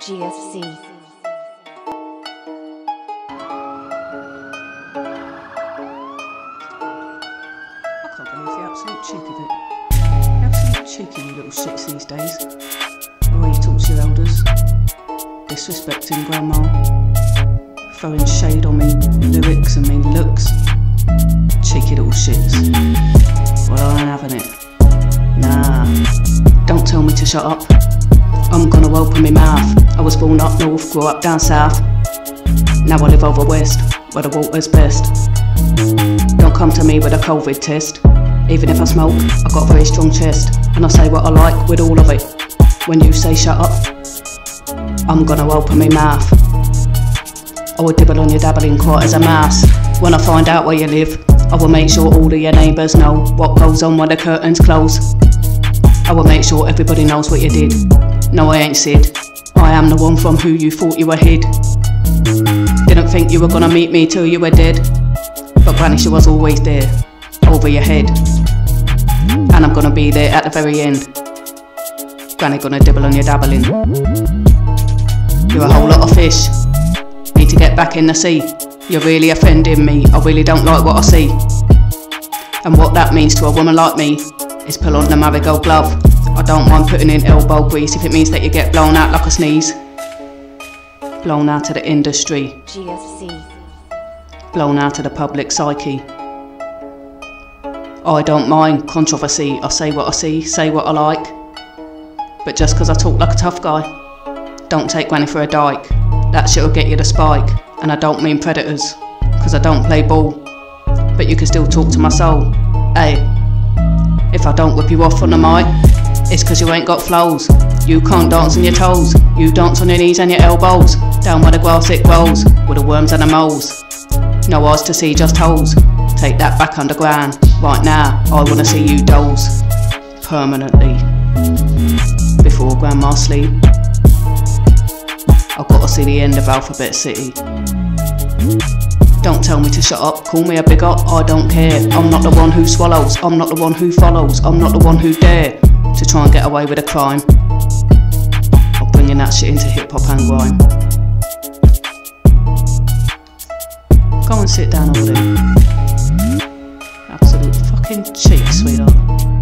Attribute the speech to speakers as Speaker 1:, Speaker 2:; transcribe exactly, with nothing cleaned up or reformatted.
Speaker 1: G S C.
Speaker 2: I can't believe the absolute cheek of it. The absolute cheeky you little shits these days. The way you talk to your elders, disrespecting grandma, throwing shade on me lyrics and me looks. Cheeky little shits. Well, I ain't having it. Nah. Don't tell me to shut up. I'm gonna open my mouth. I was born up north, grew up down south. Now I live over west, where the water's best. Don't come to me with a COVID test. Even if I smoke, I got a very strong chest, and I say what I like with all of it. When you say shut up, I'm gonna open my mouth. I will dibble on your dabbling quite as a mouse. When I find out where you live, I will make sure all of your neighbours know what goes on when the curtains close. I will make sure everybody knows what you did. No, I ain't Sid. I am the one from who you thought you were hid. Didn't think you were gonna meet me till you were dead. But Granny, she was always there, over your head. And I'm gonna be there at the very end. Granny gonna dibble on your dabbling. You're a whole lot of fish. Need to get back in the sea. You're really offending me. I really don't like what I see. And what that means to a woman like me is pull on the marigold glove. I don't mind putting in elbow grease if it means that you get blown out like a sneeze. Blown out of the industry.
Speaker 1: G S C.
Speaker 2: Blown out of the public psyche. I don't mind controversy. I say what I see, say what I like. But just cause I talk like a tough guy, don't take Granny for a dyke. That shit'll get you the spike. And I don't mean predators, cause I don't play ball. But you can still talk to my soul. Hey, if I don't whip you off on the mic, it's cause you ain't got flows. You can't dance on your toes. You dance on your knees and your elbows. Down where the grass it grows, with the worms and the moles. No eyes to see, just holes. Take that back underground. Right now, I wanna see you doze. Permanently. Before grandma sleep, I've gotta see the end of Alphabet City. Don't tell me to shut up, call me a big up, I don't care. I'm not the one who swallows, I'm not the one who follows, I'm not the one who dare to try and get away with a crime. I'm bringing that shit into hip hop and grime. Go and sit down over there. Absolute fucking cheek, sweetheart.